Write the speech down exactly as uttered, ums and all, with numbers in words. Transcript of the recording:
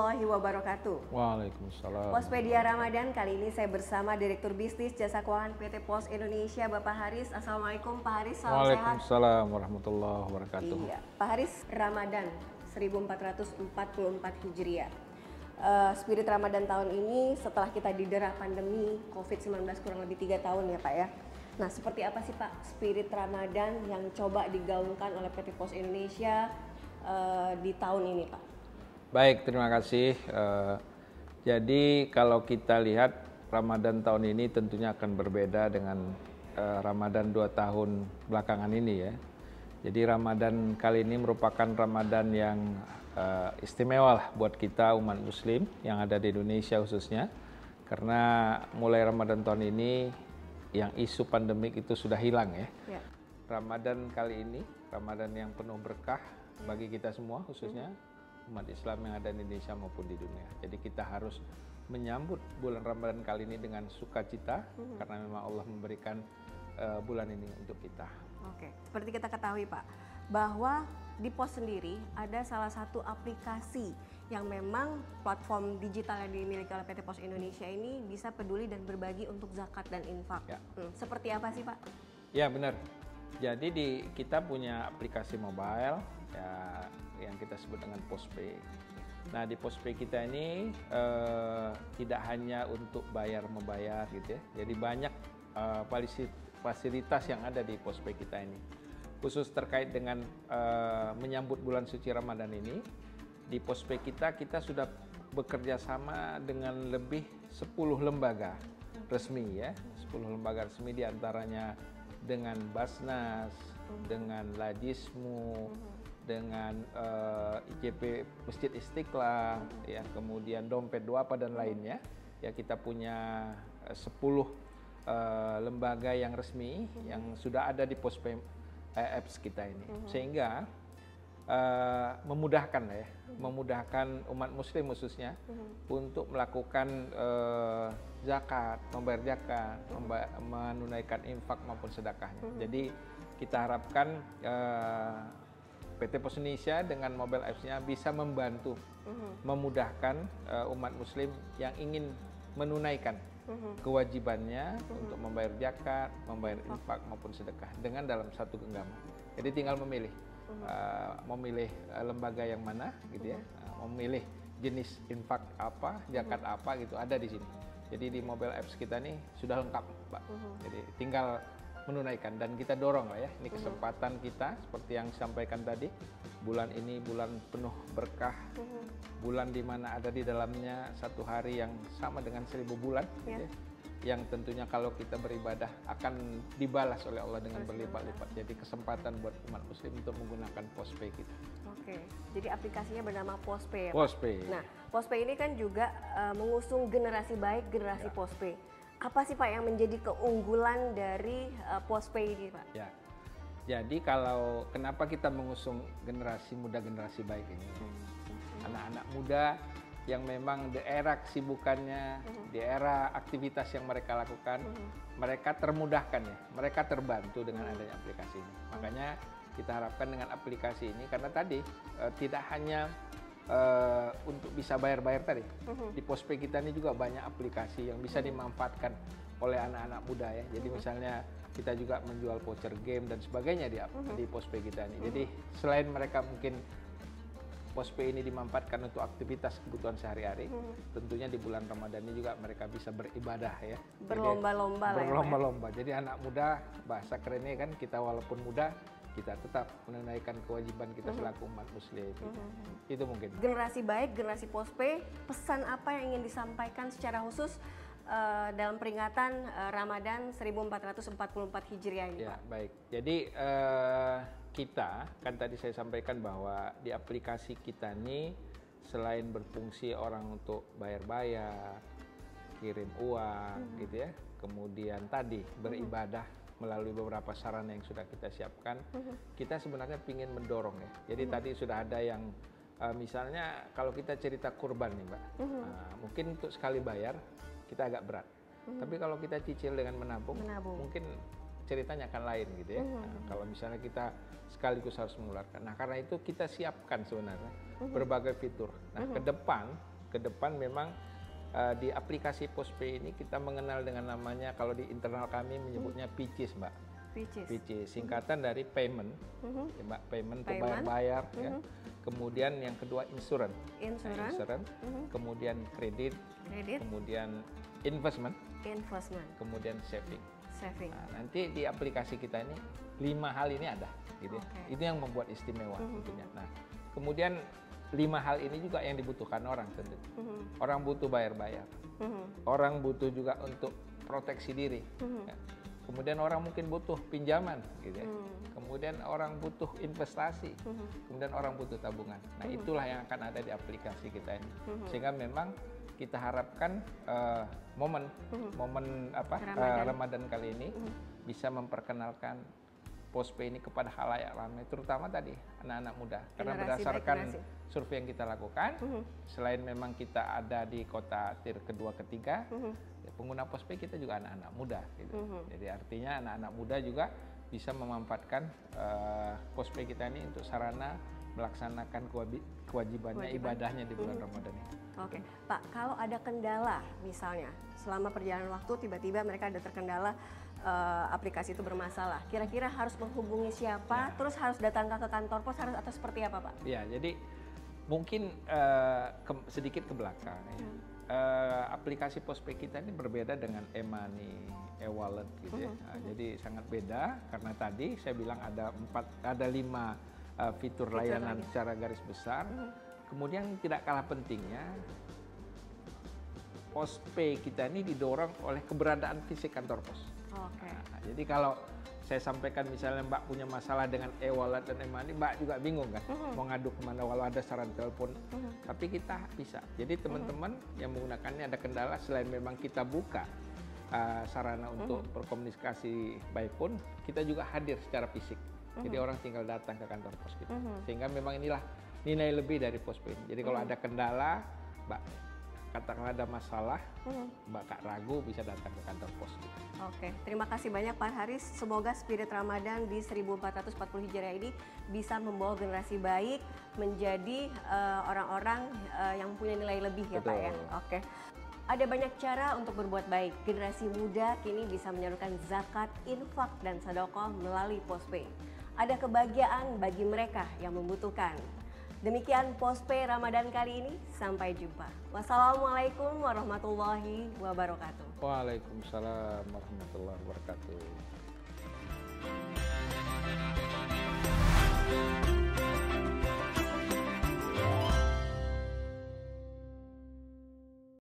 warahmatullahi wabarakatuh. Waalaikumsalam. Pospedia Ramadan kali ini saya bersama Direktur Bisnis Jasa Keuangan P T Pos Indonesia, Bapak Haris. Assalamualaikum Pak Haris, salam sehat. Waalaikumsalam warahmatullahi wabarakatuh. Iya, Pak Haris, Ramadan seribu empat ratus empat puluh empat Hijriah. Uh, spirit Ramadan tahun ini setelah kita didera pandemi covid sembilan belas kurang lebih tiga tahun ya Pak ya. Nah, seperti apa sih Pak spirit Ramadan yang coba digaungkan oleh P T Pos Indonesia uh, di tahun ini Pak? Baik, terima kasih. Uh, jadi kalau kita lihat Ramadan tahun ini tentunya akan berbeda dengan uh, Ramadan dua tahun belakangan ini ya. Jadi Ramadan kali ini merupakan Ramadan yang uh, istimewa lah buat kita umat Muslim yang ada di Indonesia khususnya. Karena mulai Ramadan tahun ini yang isu pandemik itu sudah hilang ya. Ya. Ramadan kali ini Ramadan yang penuh berkah bagi kita semua khususnya. Hmm. Umat Islam yang ada di Indonesia maupun di dunia. Jadi kita harus menyambut bulan Ramadan kali ini dengan sukacita hmm. karena memang Allah memberikan uh, bulan ini untuk kita. Oke, seperti kita ketahui Pak, bahwa di Pos sendiri ada salah satu aplikasi yang memang platform digital yang dimiliki oleh P T Pos Indonesia ini bisa peduli dan berbagi untuk zakat dan infak. Ya. Hmm, seperti apa sih Pak? Ya benar. Jadi di kita punya aplikasi mobile ya yang kita sebut dengan Pospay. Nah di Pospay kita ini eh, tidak hanya untuk bayar membayar gitu ya. Jadi banyak eh, fasilitas yang ada di Pospay kita ini. Khusus terkait dengan eh, menyambut bulan suci Ramadan ini, di Pospay kita kita sudah bekerja sama dengan lebih sepuluh lembaga resmi ya. sepuluh lembaga resmi diantaranya dengan Basnas, dengan Lajismu, dengan uh, I J P Masjid Istiqlal, ya, kemudian Dompet Duafa dan lainnya. Ya kita punya uh, sepuluh uh, lembaga yang resmi uh-huh. yang sudah ada di Pospay uh, apps kita ini, uh-huh. sehingga uh, memudahkan ya, uh-huh. memudahkan umat Muslim khususnya uh-huh. untuk melakukan uh, zakat, membayar zakat, uh-huh. memba- menunaikan infak maupun sedekahnya. Uh-huh. Jadi kita harapkan uh, P T Pos Indonesia dengan mobile apps-nya bisa membantu, uh-huh. memudahkan uh, umat Muslim yang ingin menunaikan uh-huh. kewajibannya uh-huh. untuk membayar zakat, membayar infak maupun sedekah dengan dalam satu genggaman. Jadi tinggal memilih, uh-huh. uh, memilih uh, lembaga yang mana, gitu ya, uh, memilih jenis infak apa, zakat uh-huh. apa, gitu ada di sini. Jadi di mobile apps kita nih sudah lengkap, Pak. Uh-huh. Jadi tinggal menunaikan dan kita dorong lah ya, ini kesempatan kita seperti yang disampaikan tadi, bulan ini bulan penuh berkah, uh-huh. bulan di mana ada di dalamnya satu hari yang sama dengan seribu bulan, yeah. gitu ya, yang tentunya kalau kita beribadah akan dibalas oleh Allah dengan berlipat-lipat. Jadi kesempatan buat umat Muslim untuk menggunakan Pospay kita. Oke, jadi aplikasinya bernama Pospay ya, Pak? Pospay. Nah, Pospay ini kan juga uh, mengusung generasi baik, generasi ya. Pospay. Apa sih Pak yang menjadi keunggulan dari uh, Pospay ini Pak? Ya, jadi kalau kenapa kita mengusung generasi muda, generasi baik ini, hmm. anak-anak muda yang memang di era kesibukannya, hmm. di era aktivitas yang mereka lakukan, hmm. mereka termudahkan ya, mereka terbantu dengan adanya aplikasi ini. Makanya kita harapkan dengan aplikasi ini, karena tadi uh, tidak hanya Uh, untuk bisa bayar-bayar tadi, uh-huh. di Pospay kita ini juga banyak aplikasi yang bisa dimanfaatkan oleh anak-anak muda ya. Jadi uh-huh. misalnya kita juga menjual voucher game dan sebagainya di, uh-huh. di Pospay kita ini. Uh-huh. Jadi selain mereka mungkin Pospay ini dimanfaatkan untuk aktivitas kebutuhan sehari-hari, uh-huh. tentunya di bulan Ramadan ini juga mereka bisa beribadah ya. Berlomba-lomba lah ya. Berlomba-lomba. Jadi anak muda, bahasa kerennya kan kita walaupun muda, kita tetap menunaikan kewajiban kita uh-huh. selaku umat Muslim. Uh-huh. Itu mungkin. Generasi baik, generasi Pospay, pesan apa yang ingin disampaikan secara khusus uh, dalam peringatan uh, Ramadan seribu empat ratus empat puluh empat Hijriah ini, ya, Pak? Baik. Jadi uh, kita, kan tadi saya sampaikan bahwa di aplikasi kita ini selain berfungsi orang untuk bayar-bayar, kirim uang, uh-huh. gitu ya, kemudian tadi beribadah, uh-huh. melalui beberapa sarana yang sudah kita siapkan, uh-huh. kita sebenarnya ingin mendorong ya. Jadi uh-huh. tadi sudah ada yang uh, misalnya kalau kita cerita kurban nih Mbak, uh-huh. uh, mungkin untuk sekali bayar kita agak berat. Uh-huh. Tapi kalau kita cicil dengan menabung, menabung, mungkin ceritanya akan lain gitu ya. Uh-huh. Nah, kalau misalnya kita sekaligus harus mengeluarkan. Nah karena itu kita siapkan sebenarnya uh-huh. berbagai fitur. Nah uh-huh. ke depan ke depan memang uh, di aplikasi Postpay ini kita mengenal dengan namanya, kalau di internal kami menyebutnya P C I S, Mbak. P C I S. P C I S, singkatan dari payment, Mhm. ya, Mbak, payment untuk Payment. bayar-bayar, ya. Mhm. Kemudian yang kedua insurance, Insurance. Nah, insurance. Mhm. Kemudian kredit, Kredit. kemudian investment, Investment. kemudian saving. Saving. Nah, nanti di aplikasi kita ini lima hal ini ada, gitu. ya. Oke. Itu yang membuat istimewa Mhm. tentunya. Nah, kemudian lima hal ini juga yang dibutuhkan orang tentu. Mhm. Orang butuh bayar-bayar, Mhm. orang butuh juga untuk proteksi diri. Mhm. Ya. Kemudian orang mungkin butuh pinjaman, gitu ya. Hmm. Kemudian orang butuh investasi, Mhm. kemudian orang butuh tabungan. Nah, itulah yang akan ada di aplikasi kita ini. Mhm. Sehingga memang kita harapkan uh, momen momen apa uh, Ramadan. Ramadan kali ini bisa memperkenalkan Postpay ini kepada halayak ramai, terutama tadi anak-anak muda. Karena Generasi berdasarkan baik generasi. survei yang kita lakukan, Mhm. selain memang kita ada di kota tier kedua ketiga, Mhm. ya, pengguna Postpay kita juga anak-anak muda, gitu. Mhm. Jadi artinya anak-anak muda juga bisa memanfaatkan uh, Postpay kita ini untuk sarana melaksanakan kewabi- kewajibannya, Kewajiban. ibadahnya di bulan Ramadan ini. Oke, Pak, kalau ada kendala misalnya selama perjalanan waktu tiba-tiba mereka ada terkendala, eh, aplikasi itu bermasalah, kira-kira harus menghubungi siapa, Ya. terus harus datang ke kantor pos, harus atau seperti apa, Pak? Ya, jadi mungkin uh, ke- sedikit ke belakang. Ya. Hmm. Uh, aplikasi Postpay kita ini berbeda dengan e-money, e-wallet, gitu ya. Nah, jadi sangat beda karena tadi saya bilang ada empat, ada lima uh, fitur, Fitur layanan lagi. secara garis besar. Kemudian tidak kalah pentingnya, Postpay kita ini didorong oleh keberadaan fisik kantor pos. Oke. Nah, jadi kalau saya sampaikan misalnya Mbak punya masalah dengan e-wallet dan e-money, Mbak juga bingung kan, mau ngadu kemana walau ada saran telepon, tapi kita bisa. Jadi teman-teman yang menggunakannya ada kendala, selain memang kita buka uh, sarana untuk berkomunikasi baik pun, kita juga hadir secara fisik. Jadi orang tinggal datang ke kantor pos kita. Sehingga memang inilah nilai lebih dari Postpay. Jadi kalau ada kendala, Mbak katakanlah ada masalah, Mbak Kak ragu bisa datang ke kantor pos kita. Oke, terima kasih banyak Pak Haris. Semoga spirit Ramadan di seribu empat ratus empat puluh Hijriah ini bisa membawa generasi baik menjadi eh, orang-orang eh, yang punya nilai lebih ya Pak ya. Betul. Oke. Ada banyak cara untuk berbuat baik. Generasi muda kini bisa menyalurkan zakat, infak, dan sedekah melalui Postpay. Ada kebahagiaan bagi mereka yang membutuhkan. Demikian Postpay Ramadan kali ini. Sampai jumpa. Wassalamualaikum warahmatullahi wabarakatuh. Waalaikumsalam warahmatullahi wabarakatuh.